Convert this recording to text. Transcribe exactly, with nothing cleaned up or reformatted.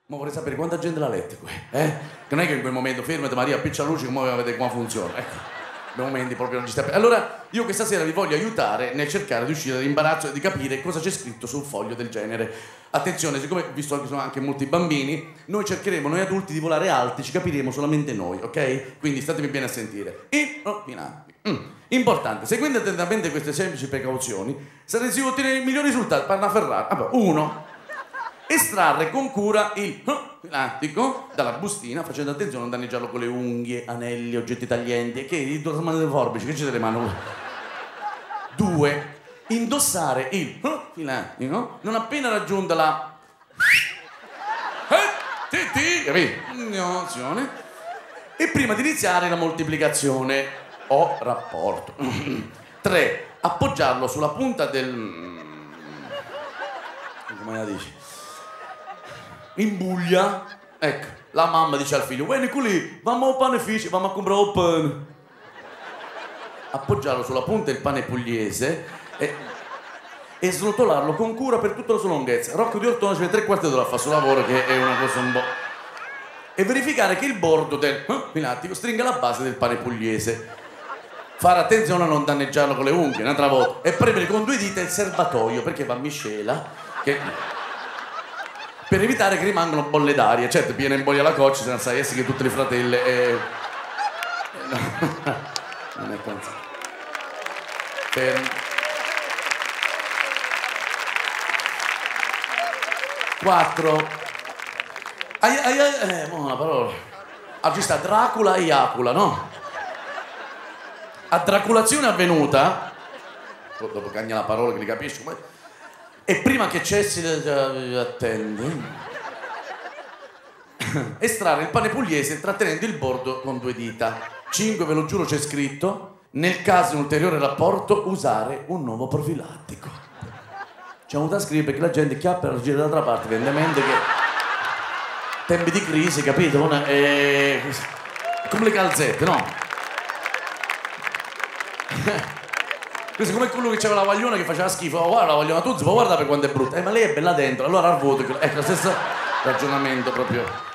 Ma vorrei sapere quanta gente l'ha letto qui, eh? Che non è che in quel momento fermate Maria, appiccia la luce, come vedete come funziona, ecco. Nei momenti proprio non ci sta. Allora, io questa sera vi voglio aiutare nel cercare di uscire dall'imbarazzo e di capire cosa c'è scritto sul foglio del genere. Attenzione, siccome visto che sono anche molti bambini, noi cercheremo, noi adulti, di volare alti, ci capiremo solamente noi, ok? Quindi statemi bene a sentire. Inopinabili. Mm. Importante, seguendo attentamente queste semplici precauzioni, sarete sicuri di ottenere i migliori risultati. Parla Ferrari. Allora, uno. Estrarre con cura il lattico dalla bustina, facendo attenzione a non danneggiarlo con le unghie, anelli, oggetti taglienti. Che il dorso delle forbici, che c'è delle mani? Due. Indossare il lattico non appena raggiunta la T T, capito? E prima di iniziare la moltiplicazione o rapporto. Tre. Appoggiarlo sulla punta del... come la dici? Imbuglia, ecco, la mamma dice al figlio: vieni qui, vamo a panificio, vamo a comprare un pane. Appoggiarlo sulla punta del pane pugliese e, e srotolarlo con cura per tutta la sua lunghezza. Rocco di Ortona ci mette tre quarti d'ora a fare il suo lavoro, che è una cosa un po'... E verificare che il bordo del lattico stringa la base del pane pugliese. Fare attenzione a non danneggiarlo con le unghie, un'altra volta. E premere con due dita il serbatoio, perché va miscela, che... per evitare che rimangano bolle d'aria. Certo, piena in boia la coccia, se non sai essi che tutte le fratelle e... no. Non è canzone. Per... Quattro. Ai, ai, ai, eh, mo una parola. Ah, ci sta Dracula e Iacula, no? A draculazione avvenuta, dopo cagna la parola che li capisco, ma... e prima che cessi, attendi, estrarre il pane pugliese trattenendo il bordo con due dita. Cinque, ve lo giuro, c'è scritto: nel caso di un ulteriore rapporto, usare un nuovo profilattico. C'è venuto a scrivere perché la gente chiappa e la gira dall'altra parte, evidentemente che tempi di crisi, capito? Una, eh, come le calzette, no? Questo è come quello che c'era la vagliona che faceva schifo. Oh, guarda la vagliona, tu si può guardare per quanto è brutta. Eh, ma lei è bella dentro, allora al voto. Ecco, lo stesso ragionamento proprio.